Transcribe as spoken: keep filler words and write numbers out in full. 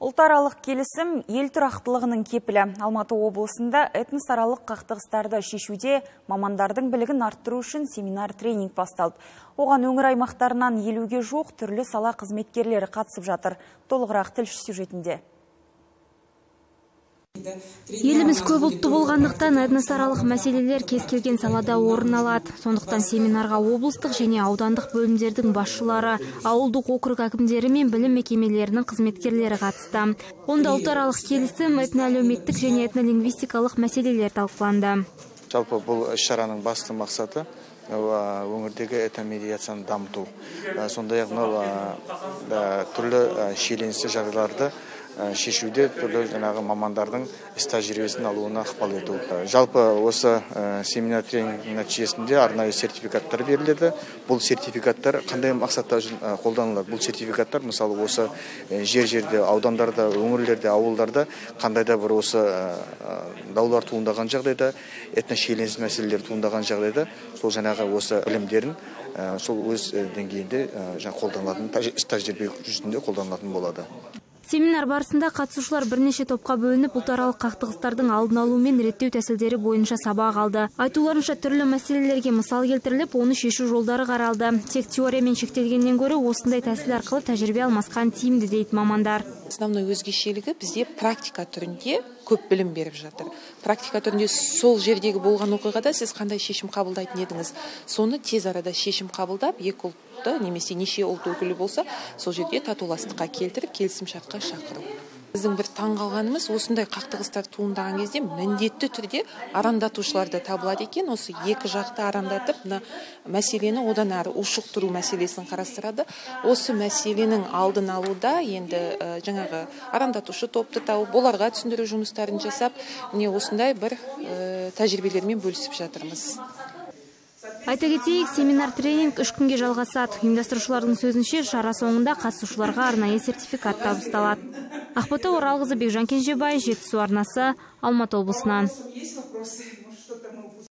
Ұлтаралық келісім ел тұрақтылығының кепілі. Алматы облысында этносаралық қақтығыстарды шешуде мамандардың білігін арттыру үшін семинар-тренинг басталды. Оған өңір аймақтарынан елуге жоқ түрлі сала қызметкерлері қатысып жатыр. Толығырақ тілші сюжетінде. Еліміз көп ұлтты болғандықтан этносаралық мәселелер кез келген салада орын алады. Сондықтан семинарға облыстық және аудандық бөлімдердің басшылары, ауылдық округ әкімдері мен білім мекемелерінің қызметкерлері қатысты. Онда ұлтаралық келісім, этноәлеуметтік және этнолингвистикалық мәселелер талқыланды. Жалпы бұл іс-шараның басты мақсаты өңірдегі этномедиацияны дамыту. Сондай-ақ түрлі шиеленісті жағдайларды шешуде түрлі жаңағы мамандардың іс тәжірибесін алуына ықпал ету. Жалпы осы семинар тренинг нәтижесінде арнайы сертификаттар беріледі. Бұл сертификаттар қандай мақсатта қолданылады? Бұл сертификаттар мысалы осы жер-жерде, аудандарда, өңірлерде, ауылдарда қандай да бір осы даулар туындаған жағдайда, этношиеленіс мәселелер туындаған жағдайда, сол жаңағы осы білімдерін сол өз деңгейінде қолданылатын, іс тәжірибе жүзінде қолданылатын болады. Семинар барысында қатысушылар бірнеше топқа бөлініп, ұлтаралық қақтығыстардың алдын алу мен реттеу тәсілдері бойынша сабақ алды. Айтуларынша түрлі мәселелерге мысал келтіріліп, оны шешу жолдары қаралды. Тек теориямен шектелгеннен гөрі осындай тәсіл арқылы тәжірибе алмасқан тиімді дейді мамандар. Основной өзгешелігі бізде практика түрінде көп білім беріп жатыр. Практика түрінде сол жердегі болған оқиғада сіз қандай шешім қабылдайтын едіңіз, соны тез арада шешім қабылдап, екі ұлтты немесе неше ұлт өкілі болса, сол жерде татуластыққа келтіріп, келісімшартқа шақыру. Біздің бір таңғалғанымыз, осындай қақтығыстар туындаған кезде міндетті түрде арандатушыларды табылады екен. Осы екі жақты арандатып, мәселені одан әрі ушықтыру мәселесін қарастырады. Осы мәселенің алдын алуда енді жаңағы арандатушы топты тауып, оларға түсіндіру жұмыстарын жасап, міне осындай бір тәжірибелермен бөлісіп жатырмыз. Айта кетейік, семинар-тренинг үш күнге жалғасады. Ұйымдастырушылардың сөзінше, шара соңында қатысушыларға арнайы сертификат табысталады. Ақбота Оралқызы, Бекжан Кенжебай, Жетісу арнасы, Алматы облысынан.